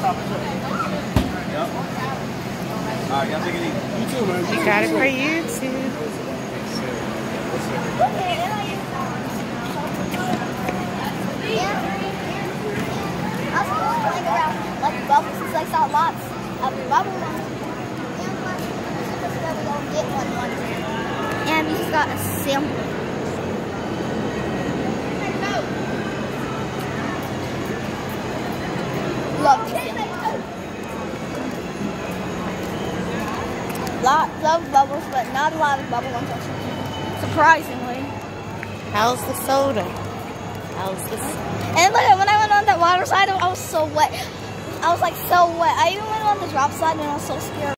Alright, y'all take it easy. You too, man. You got it for you too. I was playing around like bubbles since I saw lots of bubble ones. Get one. And we just got a sample. Love the sample. Lots of bubbles, but not a lot of bubble ones actually. Surprisingly. How's the soda? How's the soda? And look, when I went on that water slide, I was so wet. I was like so wet. I even went on the drop slide and I was so scared.